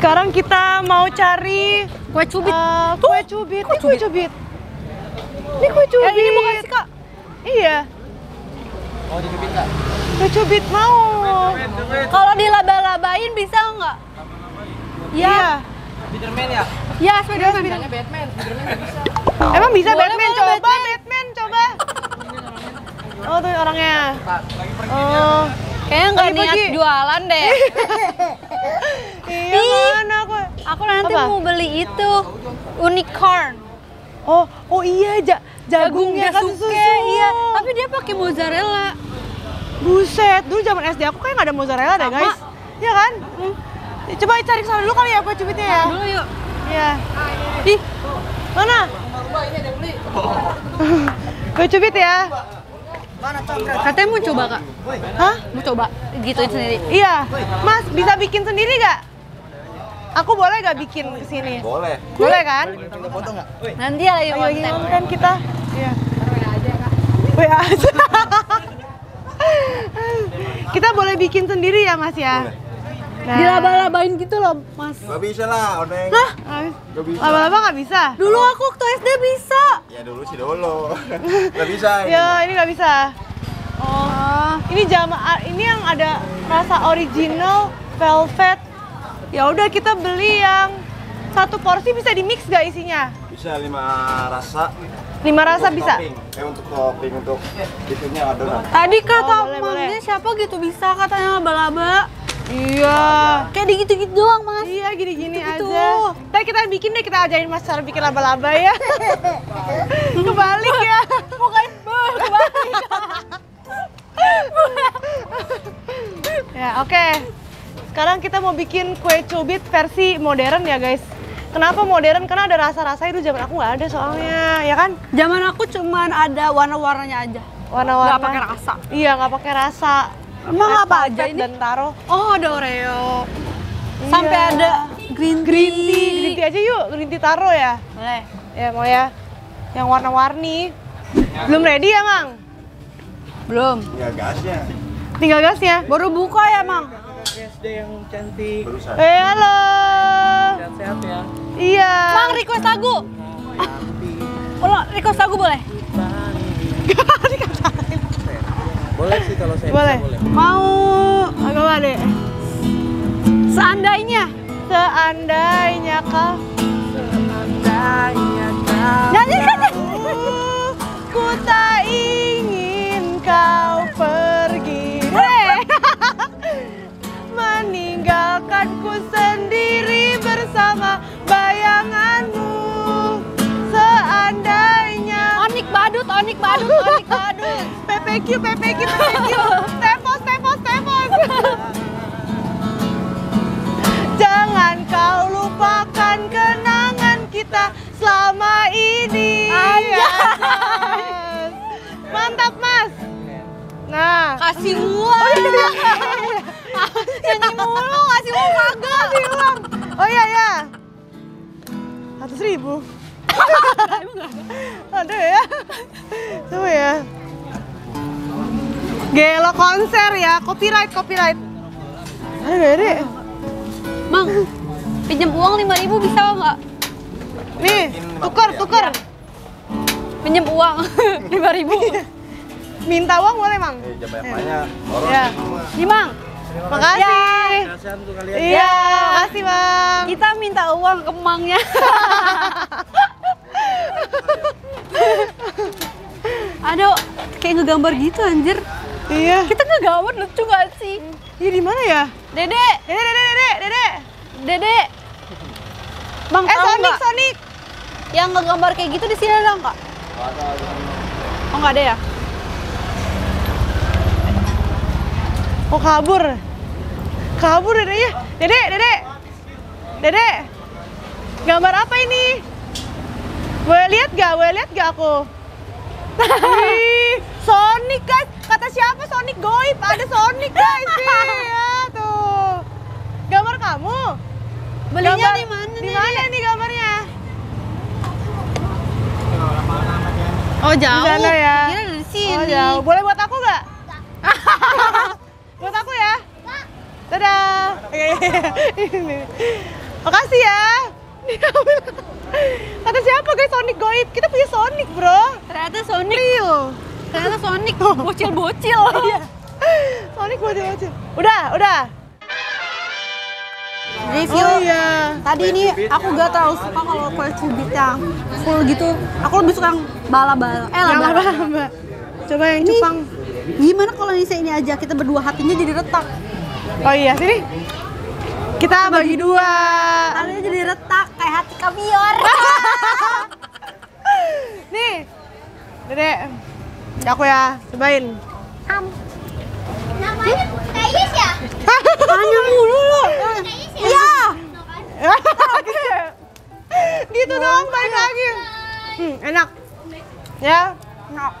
Sekarang kita mau cari Kue cubit. Kue cubit. Ini kue cubit. Ini kue cubit. Ini bukan sih, Kak? Iya. Mau dicubit nggak? Kue cubit mau. Kalau dilaba-labain bisa nggak? Iya. Spiderman ya? Ya, Spiderman. Bilangnya Batman, Spiderman nggak bisa. Emang bisa Boleh, Batman? boleh, Coba Batman. Batman, coba. Oh tuh orangnya. Lagi pergi Oh. Kayaknya nggak Lagi niat pergi. jualan deh. Iya mana aku? Aku nanti Apa? mau beli itu unicorn. Oh iya jagungnya kan susu. Iya. Tapi dia pakai mozzarella. Buset, dulu zaman SD aku kayak nggak ada mozzarella deh Sama. guys. Iya kan? Coba cari kesana dulu kali ya kue cubitnya ya. Dulu yuk. Iya. Ih, Mana? rumah ini ada yang beli. Kue cubit ya. katanya mau coba, Kak. Hah? Mau coba gituin sendiri. Iya. Mas bisa bikin sendiri gak? Aku boleh gak bikin kesini? Boleh. Boleh kan? Kita foto nggak? Nanti ya lagi Lagi konten. kan kita. Iya. WA aja. Kita boleh bikin sendiri ya Mas ya? Boleh. Nah. Dilaba-labain gitu loh, Mas. Gak bisa lah, Oneng. Lah, Gak bisa. Lama-lama gak bisa? dulu aku waktu SD bisa. Ya dulu sih dulu. Gak bisa ini. Ya ini gak bisa. Oh, ini yang ada rasa original velvet. Ya udah kita beli yang satu porsi bisa di mix gak isinya? Bisa 5 rasa. 5 rasa Untuk bisa? topping. Untuk topping, untuk itunya adonan. Tadi kata boleh, mamanya boleh. siapa gitu bisa katanya laba-laba. Iya. Kayak gitu-gitu doang, Mas. Iya gini-gini Gitu-gitu. aja. Ntar kita bikin deh, kita ajarin Mas cara bikin laba-laba ya. Kebalik ya. Bukan kebalik. Ya oke. Sekarang kita mau bikin kue cubit versi modern ya guys. Kenapa modern? Karena ada rasa-rasa itu zaman aku nggak ada soalnya, ya kan? Zaman aku cuman ada warna-warnanya aja. Warna-warna. Nggak pakai rasa. Iya nggak pakai rasa. Emang Kayak apa aja velvet ini? Dan taro. Oh, ada Oreo. Iya. Sampai ada green tea. Green tea aja yuk, green tea taro ya. Boleh. Ya mau ya. Yang warna-warni. Belum ready ya Mang? Belum. Ya gasnya. Tinggal gasnya. Baru buka ya, Mang? SD yang cantik, Berusaha. Halo. sehat-sehat ya. Iya. Mang, request lagu. Ulang, request lagu boleh? Boleh sih kalau saya Boleh. bisa boleh. Mau Agak deh. seandainya. Seandainya kau Nyanyi kan? ku tak ingin kau pergi meninggalkanku sendiri bersama bayanganmu. Seandainya Onik badut, onik badut, onik badut. PPQ Stepos jangan kau lupakan kenangan kita selama ini. Anjas. Mantap Mas. Nah, Kasih uang. Nyanyi mulu, kasih uang kagak. kasih uang. Oh iya ya. 100.000. Ada ya. Coba ya. Gelo konser ya, copyright. Ada. Mang, pinjam uang 5.000 bisa nggak? Nih, tuker. Pinjam uang 5.000. Minta uang boleh, Mang? Jam banyak. Orang Ya. semua. Nih, Mang. Makasih. Sehat untuk kalian. Iya, makasih, Bang. Kita minta uang ke Mangnya. Aduh, kayak ngegambar gitu anjir. Iya. Kita ngegambar lucu gak sih? Iya di mana ya? Dede, Dede. Bang, tahu nggak? Sonic. Yang ngegambar kayak gitu di sini ada nggak? Oh, nggak ada ya? Oh, kabur. Kabur Dedenya. Dede. Gambar apa ini? Boleh lihat gak aku? Ih, Sonic guys. Kata siapa Sonic goib? Ada Sonic guys. Iya tuh. Gambar kamu? Belinya Gambar- di mana Di nih? mana nih gambarnya? Oh, jauh. Di sana ya. Kira dari sini. Oh, jauh. Boleh buat aku nggak? Buat aku ya. Dadah. Ini. Makasih ya. Kata siapa guys, Sonic goib. Kita punya Sonic, bro. Ternyata Sonic. Real. Ternyata Sonic bocil-bocil. Iya. Sonic bocil-bocil. Udah. Review. Oh iya. Tadi ini aku gak terlalu suka kalau koleksi beat yang full gitu. Aku lebih suka yang bala-bala. Lama-lama. Coba yang cupang. Gimana kalau ini aja kita berdua hatinya jadi retak. Oh iya, sini. Kita bagi dua. Hatinya jadi retak kayak hati kaviar. Nih. Dedek. Aku ya, cobain. Namanya Kayis ya? Tanya mulu lo. Iya. Gitu doang, balik lagi. Enak. Ya. Enak.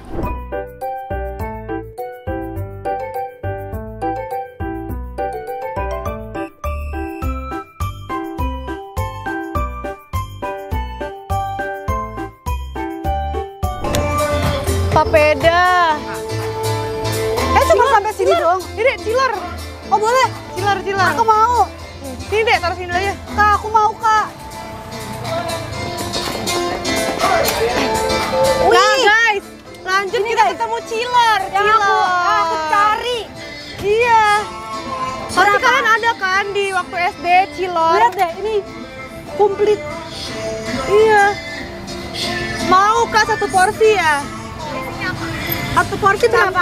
Papeda. Cuma sampai sini doang. Dedek, ciler. Oh boleh. Ciler. Aku mau. Sini dek, taruh sini aja. Kak, aku mau kak. Nah guys, lanjut kita ketemu ciler. Yang aku cari. Iya. Pasti Berapa? kalian ada kan di waktu SD cilor? Lihat deh, ini komplit. Iya. Mau kak satu porsi ya? Satu porsi berapa?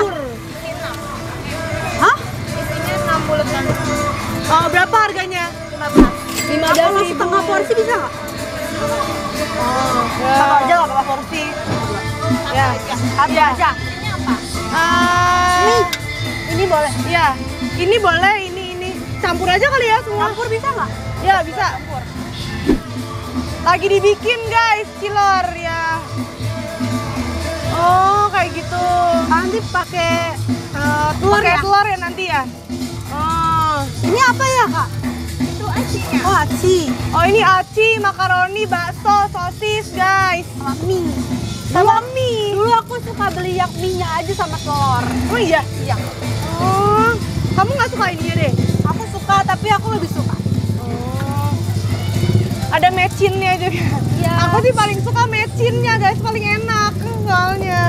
Hah? Isinya 60 gram. Oh, berapa harganya? 15. Kalau setengah porsi bisa nggak? Oh, Sama aja lah berapa porsi? Ya. Satu aja. Ini apa? Nih, ini boleh. Iya. Ini boleh, ini. Campur aja kali ya semua. Campur bisa nggak? Ya, bisa. Lagi dibikin guys, cilor ya. Oh, kayak gitu. Nanti pakai telur Pakai ya? telur ya nanti ya? Oh. Ini apa ya kak? Itu acinya. Oh aci. Oh, ini aci, makaroni, bakso, sosis guys. Sama mie. Sama mie. Dulu aku suka beli yang mie-nya aja sama telur. Oh iya? Iya. Oh, kamu nggak suka ini deh? Aku suka, tapi aku lebih suka. Oh. Ada mecinnya juga. Iya. Aku sih paling suka mecinnya guys, paling enak soalnya.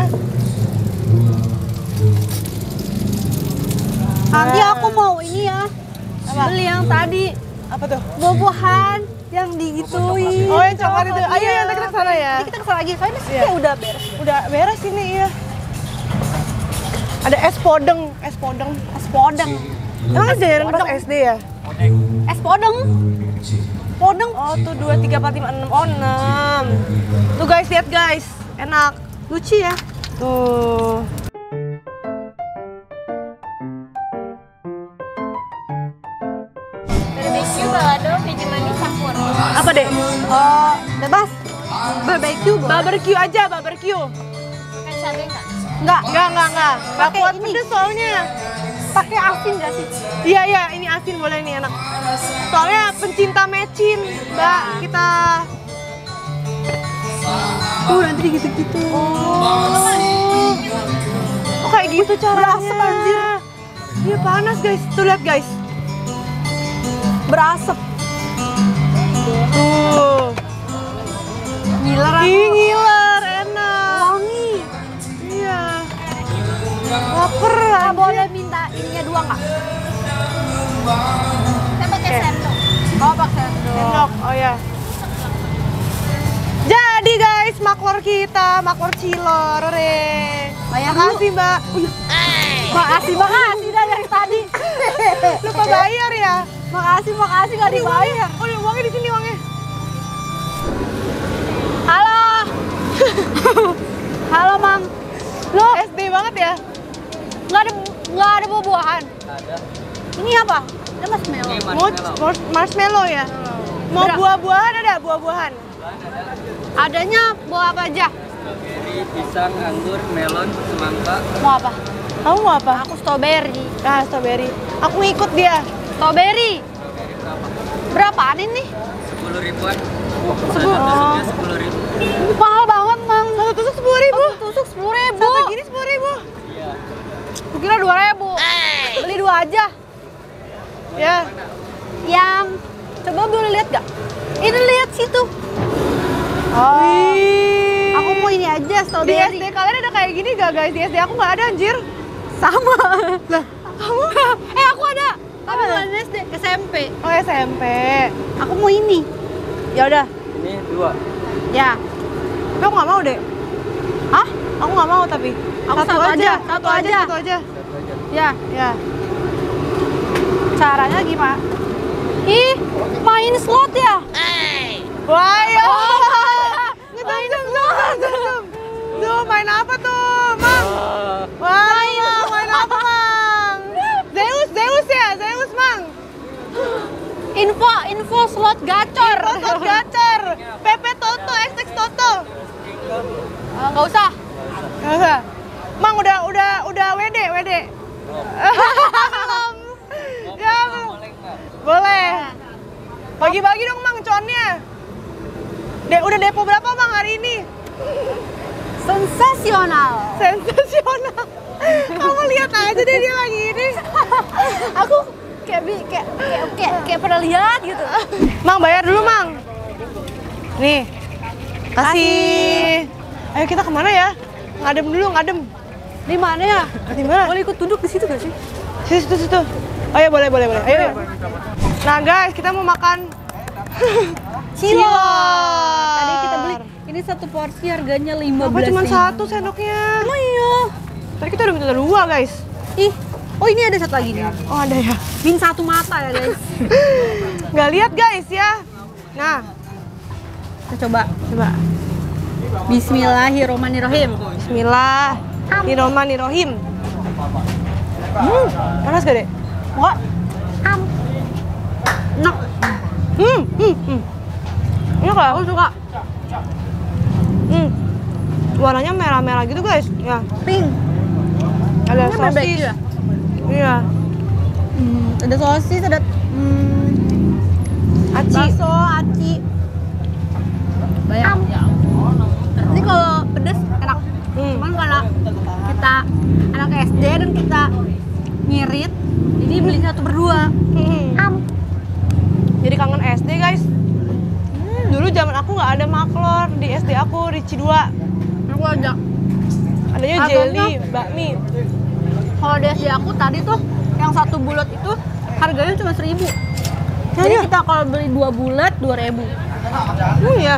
Nanti aku mau ini ya. Apa? Beli yang tadi. Apa tuh? Buah-buahan yang digituin. Oh, yang coklat itu. Ayo, Iya. nanti kita kesana ya. Nanti kita kesana lagi. Soalnya sih Iya. udah beres. Udah beres ini ya. Ada es podeng. Es podeng. Emang jarang pas SD ya? Es podeng. Podeng. Oh tuh 2, 3, 4, 5, 6. Oh 6. Tuh guys, lihat guys. Enak. Lucu ya. Tuh. Barbecue, balado, keju manis, campur. Apa deh? Bebas. Barbecue boleh. Barbecue aja, barbecue. Makan cabai nggak? Enggak. Enggak. Gak Pakai kuat ini. pedes soalnya. Pakai asin nggak sih? Iya, ini asin boleh nih enak. Soalnya pencinta mecin, Mbak, kita. Nanti gitu-gitu. Oh, kayak gitu caranya. Berasap, anjir. Iya panas guys, tuh lihat guys. Berasap. Tuh. Ngiler aku. Ih, ngiler, enak. Wangi. Iya. Laper Nggak anjir. boleh minta ininya dua nggak? Kita pakai sendok. Oh pakai sendok. Sendok, oh ya. Jadi guys, maklor kita, maklor cilor, re. Bayar Makasih Mbak. Makasih dah dari tadi. Lupa bayar ya. Makasih nggak dibayar. Oh, ya, uangnya di sini uangnya. Halo. Halo Mang. Lo SD banget ya. nggak ada buah-buahan. Ada. Ini apa? Ini marshmallow. Marshmallow ya. Mau buah-buahan ada buah-buahan. Adanya buah apa aja? Strawberry, pisang, anggur, melon, semangka. Mau apa? Kamu mau apa? Aku strawberry. Ah, strawberry. Aku ngikut dia. Strawberry. Strawberry berapa? Berapaan ini? 10 ribuan. Sepuluh. Tusuknya 10 ribu. Mahal banget Mang. Satu tusuk 10.000. Tusuk 10.000. Satu gini 10.000. Iya. Aku kira 2.000. Beli 2 aja. Ya. Yang Coba boleh lihat gak? Ini lihat situ. Oh. Aku mau ini aja Di strawberry. SD kalian ada kayak gini gak guys? Di SD aku nggak ada anjir. Sama. Lah, kamu? Aku ada. Tapi bukan SD, SMP. Oh SMP. Aku mau ini. Ya udah. Ini 2. Ya. Tapi aku nggak mau deh. Hah? Aku nggak mau tapi. Aku satu aja. Satu aja. Ya. Ya. Caranya gimana? Ih, main slot ya? Wah, ya. Ngetem. Tuh, main apa tuh, Mang? Wah, main apa, Mang? Zeus ya? Zeus, Mang. Info slot gacor. Rotot gacor. PP Toto, XX Toto. Nggak usah. Nggak usah. Mang udah WD. Ya, belum. Boleh. Bagi-bagi dong, Mang, cuannya. Udah depo berapa, Mang, hari ini? Sensasional. Sensasional. Kamu lihat aja deh dia lagi ini. Aku kayak pernah lihat gitu. Mang, bayar dulu, Mang. Nih. Kasih. Ayo kita kemana ya? Ngadem dulu, ngadem. Di mana ya? Di mana? Boleh ikut duduk di situ gak sih? Situ. Oh ya, boleh. Ayo. Nah, guys, kita mau makan cilor. Tadi kita beli. Ini satu porsi harganya 15.000. Apa cuma satu sendoknya? Oh iya. Tadi kita udah minta 2, guys. Ih, oh ini ada satu lagi nih. Oh, ada ya. Min satu mata ya guys. Nggak lihat, guys ya. Nah, Kita coba. coba. Bismillahirrohmanirrohim. Bismillahirrohmanirrohim. Panas gak, Dek? Enggak. Enak. Enak lah. Aku suka. Warnanya merah-merah gitu, guys. Ya, Pink. ada Ini bebek sosis. ya? Iya. Ada sosis, ada Aci. bakso, aci. Banyak. Ini kalau pedes enak. Cuman kalau kita anak SD dan kita ngirit, jadi beli satu berdua. Jadi kangen SD, guys. Dulu zaman aku nggak ada maklor di SD aku, Ricci 2. Aku ajak. Adanya Harganya? jelly, bakmi. Kalau di SD aku tadi tuh yang satu bulat itu harganya cuma 1.000. Ya, Jadi ya. kita kalau beli 2 bulat 2.000. Iya.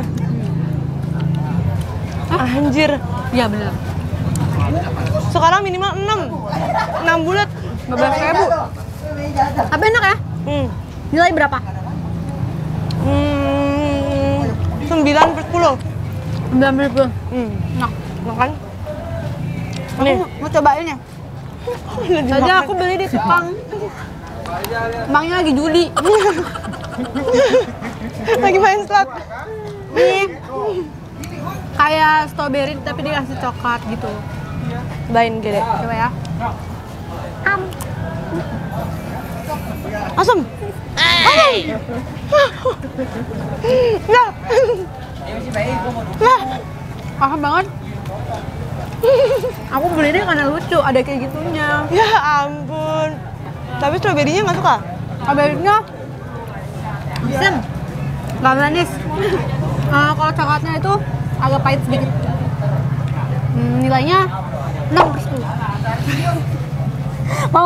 Anjir. Iya benar. Sekarang minimal 6 bulat 15.000. Tapi enak ya? Nilai berapa? 9/10. 90. Enak. Makan. Aku mau cobain ya. Tadi aku beli di tukang. Emangnya lagi judi. Lagi main slot. Nih. Kayak strawberry tapi dikasih coklat gitu. Cobain gede. Coba ya. Asam. Nah. Paham banget. Aku beli ini karena lucu, ada kayak gitunya. Ya ampun. Tapi stroberinya nggak suka? Strawberry-nya Sim. Nggak manis. Kalau coklatnya itu agak pahit sedikit. Nilainya 6/10. Mau?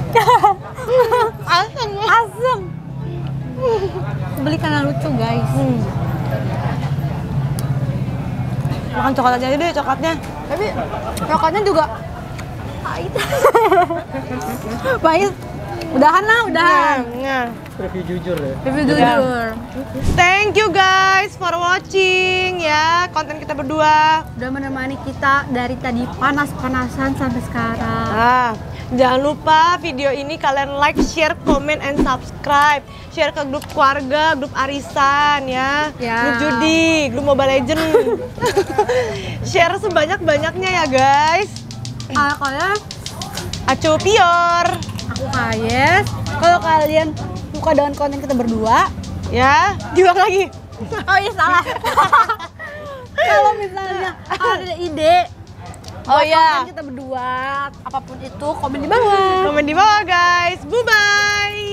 Asam. Asem. Beli karena lucu guys. Makan coklat aja deh, coklatnya. Tapi coklatnya juga pahit. Pahit. Udahan lah, udahan. Nah. Review jujur ya. Review jujur. Thank you guys for watching ya konten kita berdua. Udah menemani kita dari tadi panas-panasan sampai sekarang. Nah, jangan lupa video ini kalian like, share, comment, and subscribe. Share ke grup keluarga, grup arisan ya, Ya. grup judi, grup Mobile Legend. Share sebanyak-banyaknya ya guys. Kalau kalian, Acu Pior. aku Kayes. Kalau kalian suka dengan konten kita berdua, Ya, diulang lagi. oh iya salah. Kalau misalnya ada ide, Oh buat iya. konten kita berdua, apapun itu komen di bawah. Komen di bawah guys. Bye bye.